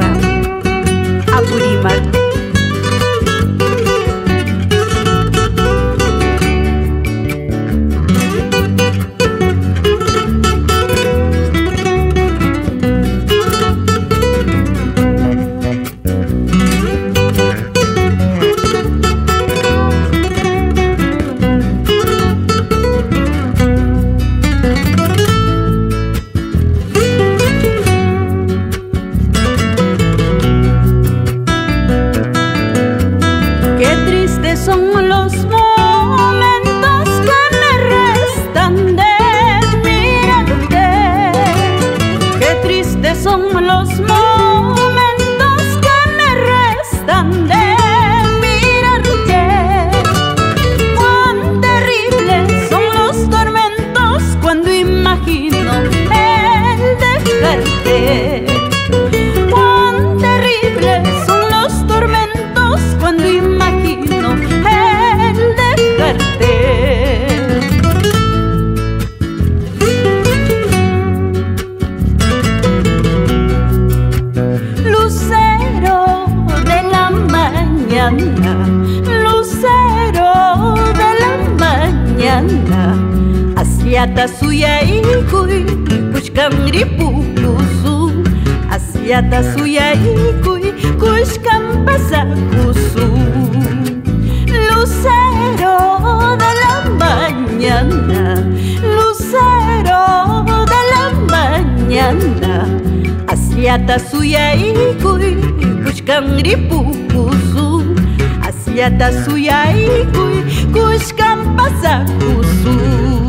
Tierra, Apurímac. Son los momentos que me restan de mirarte. Qué tristes son los momentos que me restan de mirarte. Cuán terribles son los tormentos cuando imagino el dejarte. Cuán terribles son los tormentos cuando imagino el dejarte. Lucero de la mañana, lucero de la mañana, Asiata suyaikuy kushkamripukusu, Asiata suyaikuy kushkampasakusu. Lucero de la mañana, lucero de la mañana, Asiata suyaikuy kushkamripukusu, Asiata suyaikuy kushkampasakusu.